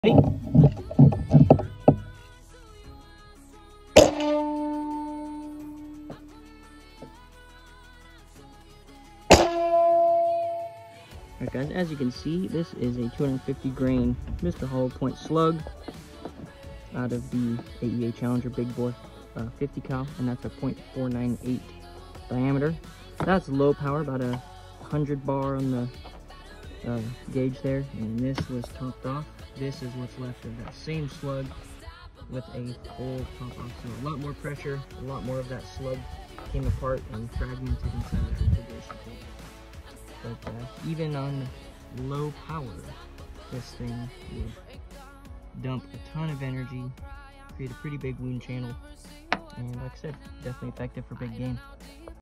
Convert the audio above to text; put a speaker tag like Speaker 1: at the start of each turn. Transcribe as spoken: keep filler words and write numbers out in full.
Speaker 1: Ready? Alright guys, as you can see, this is a two hundred fifty grain Mister Hollow Point slug out of the A E A Challenger Big Bore uh, fifty cal, and that's a point four nine eight diameter. That's low power, about a hundred bar on the uh, gauge there, and this was topped off. This is what's left of that same slug with a full top off. So a lot more pressure, a lot more of that slug came apart and fragmented inside the refrigeration tank. But uh, even on low power, this thing would dump a ton of energy, create a pretty big wound channel, and like I said, definitely effective for big game.